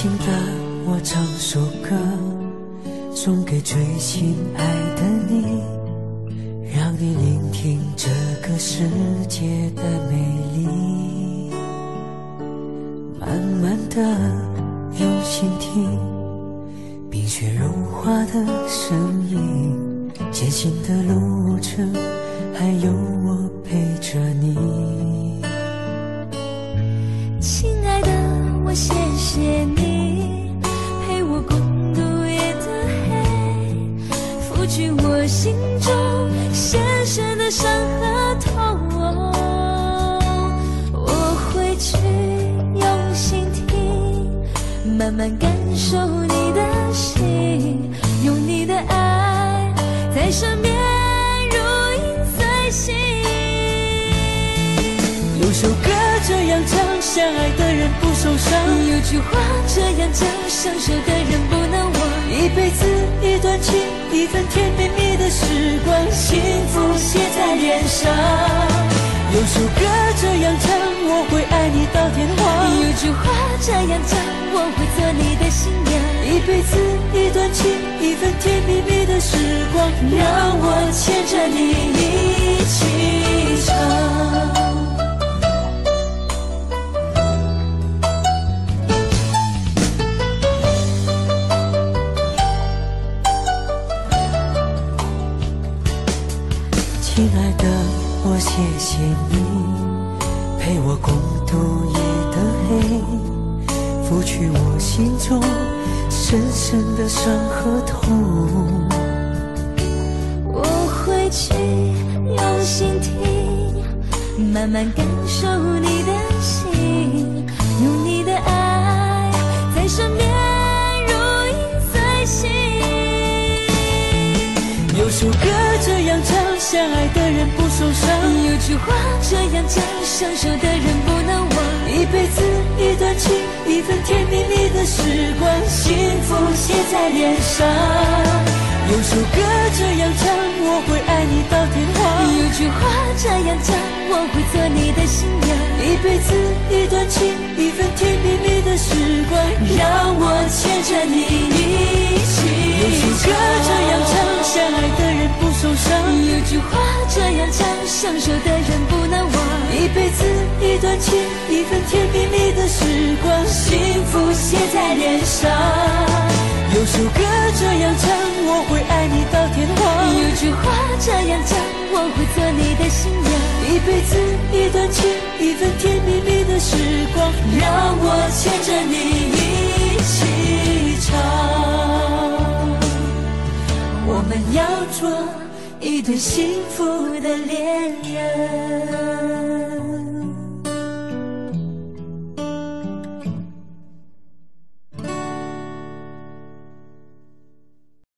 心的我唱首歌，送给最亲爱的你，让你聆听这个世界的美丽。慢慢的用心听冰雪融化的声音，艰辛的路程还有我陪着你。 亲爱的，我谢谢你陪我共度夜的黑，拂去我心中深深的伤和痛。我会去用心听，慢慢感受你的心，用你的爱在身边如影随形。 有首歌这样唱，相爱的人不受伤。 有句话这样讲，相守的人不能忘。 一辈子一段情，一份甜蜜蜜的时光，幸福写在脸上。有首歌这样唱，我会爱你到天荒。 有句话这样讲，我会做你的新娘。 一辈子一段情，一份甜蜜蜜的时光，让我牵着你一起唱。亲爱的，我谢谢你陪我共度夜的黑，拂去我心中深深的伤和痛。 我会去用心听，慢慢感受你的心，用你的爱在身边如影随形。 有首歌这样唱，相爱的人不受伤。 有句话这样讲，相守的人不能忘。 一辈子一段情，一份甜蜜蜜的时光，幸福写在脸上。有首歌这样唱，我会爱你到天荒。 有句话这样讲，我会做你的新娘。 一辈子一段情，一份甜蜜蜜的时光，让我牵着你一起。有首歌这样唱，相爱的人不受伤。 有句话这样讲，相守的人不能忘。 一辈子一段情，一份甜蜜蜜的时光，幸福写在脸上。有首歌这样唱，我会爱你到天荒。 有句话这样讲，我会做你的新娘。 一辈子一段情，一份甜蜜蜜的时光，让我牵着你一起唱。我们要做一对幸福的恋人。